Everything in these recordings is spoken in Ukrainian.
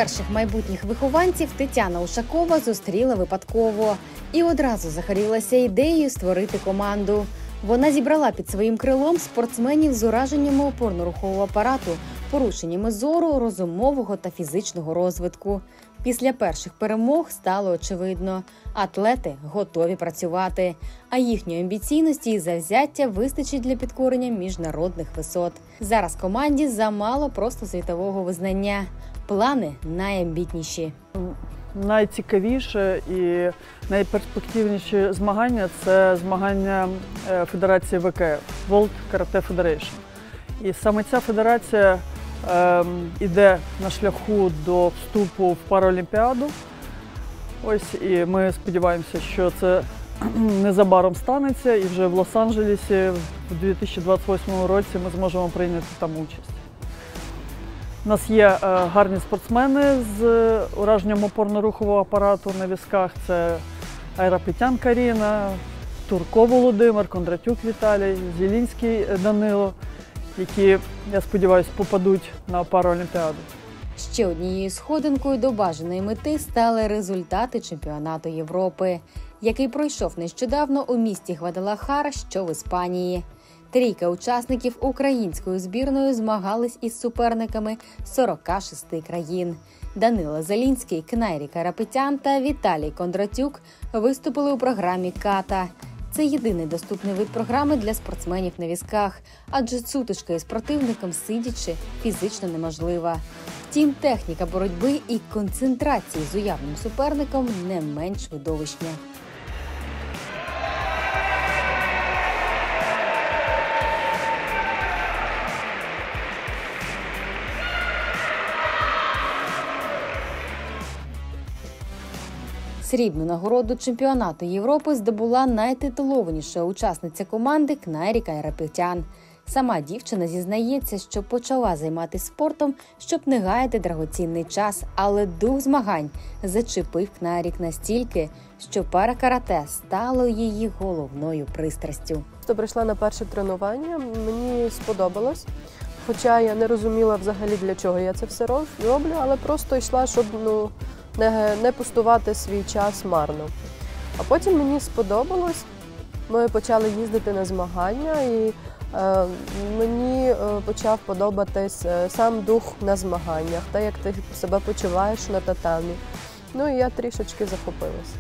Перших майбутніх вихованців Тетяна Ушакова зустріла випадково і одразу загорілася ідеєю створити команду. Вона зібрала під своїм крилом спортсменів з ураженнями опорно-рухового апарату, порушеннями зору, розумового та фізичного розвитку. Після перших перемог стало очевидно – атлети готові працювати, а їхньої амбіційності і завзяття вистачить для підкорення міжнародних висот. Зараз команді замало просто світового визнання. Плани найамбітніші. Найцікавіше і найперспективніші змагання – це змагання Федерації ВКФ – World Karate Federation. І саме ця федерація іде на шляху до вступу в Паралімпіаду. Ось, і ми сподіваємося, що це незабаром станеться, і вже в Лос-Анджелесі в 2028 році ми зможемо прийняти там участь. У нас є гарні спортсмени з ураженням опорно-рухового апарату на візках. Це Айрапетян Каріна, Турко Володимир, Кондратюк Віталій, Зілінський Данило, які, я сподіваюся, попадуть на Паралімпіаду. Ще однією сходинкою до бажаної мети стали результати чемпіонату Європи, який пройшов нещодавно у місті Гвадалахара, що в Іспанії. Трійка учасників українською збірною змагались із суперниками 46 країн. Данило Зелінський, Кнайрік Айрапетян та Віталій Кондратюк виступили у програмі «Ката». Це єдиний доступний вид програми для спортсменів на візках, адже сутичка із противником сидячи фізично неможлива. Втім, техніка боротьби і концентрації з уявним суперником не менш видовищня. Срібну нагороду чемпіонату Європи здобула найтитулованіша учасниця команди Кнайрік Айрапетян. Сама дівчина зізнається, що почала займатися спортом, щоб не гаяти драгоцінний час, але дух змагань зачепив Кнайрік настільки, що паракарате стало її головною пристрастю. Я прийшла на перше тренування, мені сподобалось, хоча я не розуміла взагалі, для чого я це все роблю, але просто йшла, щоб не пустувати свій час марно. А потім мені сподобалось, ми почали їздити на змагання, і мені почав подобатись сам дух на змаганнях, те, як ти себе почуваєш на татамі. Ну і я трішечки захопилась.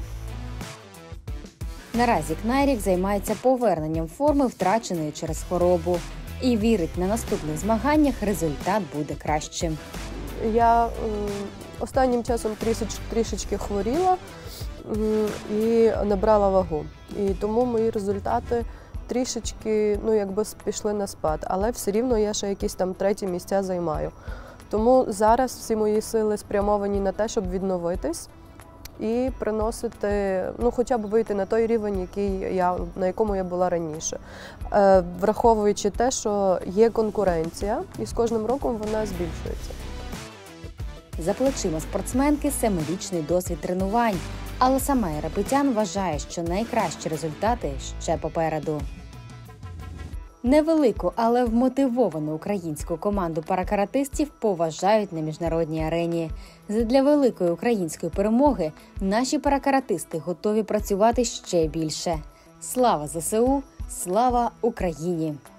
Наразі Кнайрік займається поверненням форми, втраченої через хворобу. І вірить, на наступних змаганнях результат буде кращим. Я останнім часом трішечки хворіла і набрала вагу. І тому мої результати трішечки, пішли на спад. Але все рівно я ще якісь там треті місця займаю. Тому зараз всі мої сили спрямовані на те, щоб відновитись і приносити, хоча б вийти на той рівень, на якому я була раніше. Враховуючи те, що є конкуренція, і з кожним роком вона збільшується. За плечима спортсменки 7-річний досвід тренувань, але сама Айрапетян вважає, що найкращі результати ще попереду. Невелику, але вмотивовану українську команду паракаратистів поважають на міжнародній арені. Задля великої української перемоги наші паракаратисти готові працювати ще більше. Слава ЗСУ! Слава Україні!